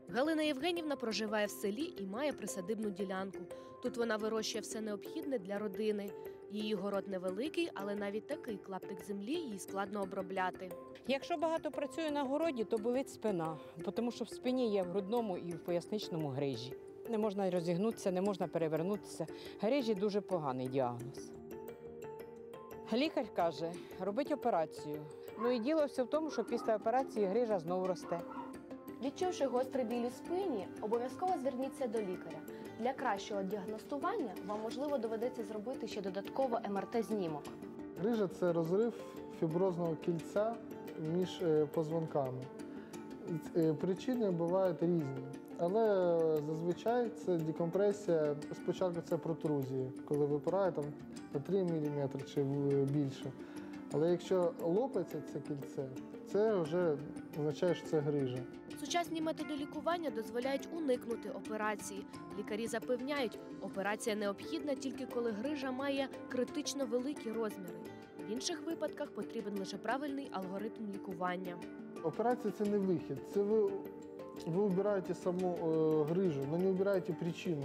Галина Євгенівна проживає в селі і має присадибну ділянку. Тут вона вирощує все необхідне для родини. Її город невеликий, але навіть такий клаптик землі їй складно обробляти. Якщо багато працюю на городі, то болить спина, тому що в спині є в грудному і в поясничному грижі. Не можна розігнутися, не можна перевернутися. Грижі – дуже поганий діагноз. Лікар каже, робить операцію. Ну і діло все в тому, що після операції грижа знову росте. Відчувши гострий біль у спині, обов'язково зверніться до лікаря. Для кращого діагностування вам, можливо, доведеться зробити ще додатково МРТ-знімок. Грижа – це розрив фіброзного кільця між позвонками. Причини бувають різні, але зазвичай це декомпресія, спочатку це протрузії, коли випирає там на 3 мм чи більше. Але якщо лопається це кільце, це вже означає, що це грижа. Сучасні методи лікування дозволяють уникнути операції. Лікарі запевняють, операція необхідна тільки коли грижа має критично великі розміри. В інших випадках потрібен лише правильний алгоритм лікування. Операція – це не вихід, це ви обираєте саму грижу, але не обираєте причину,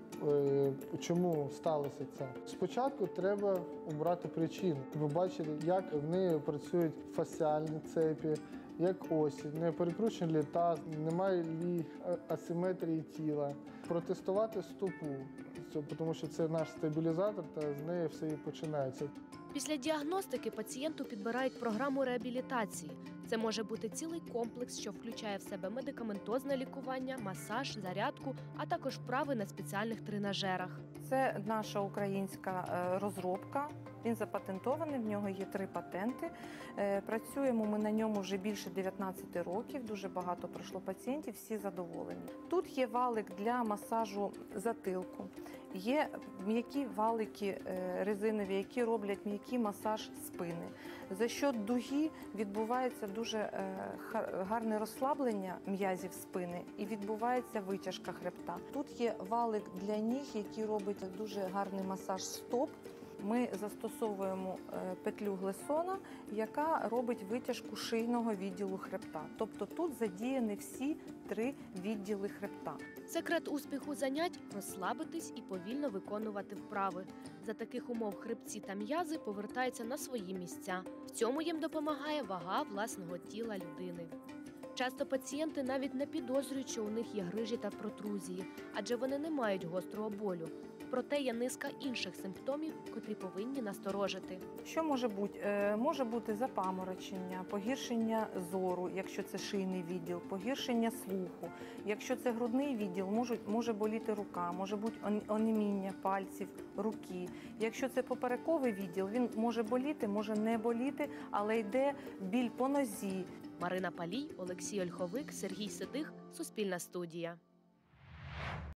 чому сталося це. Спочатку треба обрати причину. Ви бачили, як в неї працюють фасціальні цепі, як осі, не перекручений таз, немає лі асиметрії тіла. Протестувати стопу, тому що це наш стабілізатор, та з неї все і починається. Після діагностики пацієнту підбирають програму реабілітації. Це може бути цілий комплекс, що включає в себе медикаментозне лікування, масаж, зарядку, а також вправи на спеціальних тренажерах. Це наша українська розробка. Він запатентований, в нього є 3 патенти. Працюємо ми на ньому вже більше 19 років, дуже багато пройшло пацієнтів, всі задоволені. Тут є валик для масажу затилку, є м'які валики резинові, які роблять м'який масаж спини. За счет дуги відбувається дуже гарне розслаблення м'язів спини і відбувається витяжка хребта. Тут є валик для ніг, який робить дуже гарний масаж стоп. Ми застосовуємо петлю Глесона, яка робить витяжку шийного відділу хребта. Тобто тут задіяні всі 3 відділи хребта. Секрет успіху занять – розслабитись і повільно виконувати вправи. За таких умов хребці та м'язи повертаються на свої місця. В цьому їм допомагає вага власного тіла людини. Часто пацієнти навіть не підозрюють, що у них є грижі та протрузії, адже вони не мають гострого болю. Проте є низка інших симптомів, котрі повинні насторожити. Що може бути? Може бути запаморочення, погіршення зору, якщо це шийний відділ, погіршення слуху. Якщо це грудний відділ, може боліти рука, може бути онеміння пальців, руки. Якщо це поперековий відділ, він може боліти, може не боліти, але йде біль по нозі. Марина Палій, Олексій Ольховик, Сергій Седих, Суспільна студія.